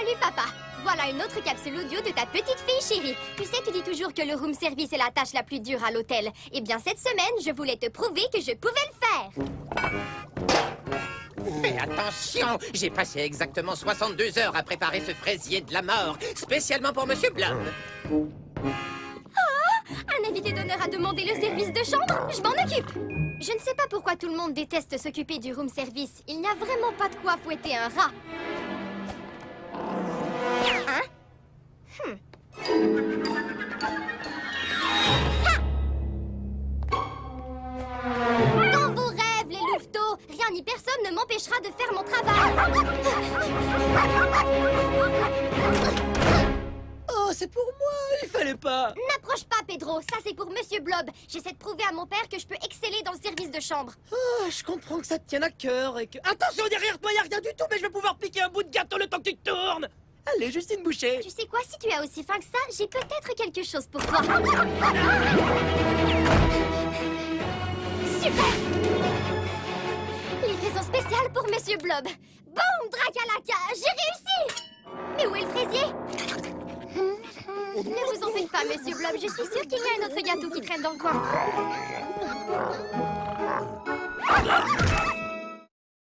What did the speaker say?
Salut papa. Voilà une autre capsule audio de ta petite fille chérie. Tu sais, tu dis toujours que le room service est la tâche la plus dure à l'hôtel. Eh bien, cette semaine, je voulais te prouver que je pouvais le faire. Fais attention, j'ai passé exactement 62 heures à préparer ce fraisier de la mort, spécialement pour Monsieur Blanc. Un invité d'honneur a demandé le service de chambre. Je m'en occupe. Je ne sais pas pourquoi tout le monde déteste s'occuper du room service. Il n'y a vraiment pas de quoi fouetter un rat. Hein? Dans vos rêves, les louveteaux, rien ni personne ne m'empêchera de faire mon travail. Oh, c'est pour moi, il fallait pas. N'approche pas, Pedro, ça c'est pour Monsieur Blob. J'essaie de prouver à mon père que je peux exceller dans le service de chambre. Oh, je comprends que ça te tienne à cœur et que... Attention, derrière toi, y a rien du tout, mais je vais pouvoir piquer un bout de gâteau le temps que tu te tournes. Allez, juste une bouchée. Tu sais quoi, si tu as aussi faim que ça, j'ai peut-être quelque chose pour toi. Super! Livraison spéciale pour Monsieur Blob. Boum, Drakalaka, j'ai réussi! Mais où est le fraisier? Ne vous en faites pas, Monsieur Blob, je suis sûre qu'il y a un autre gâteau qui traîne dans le coin.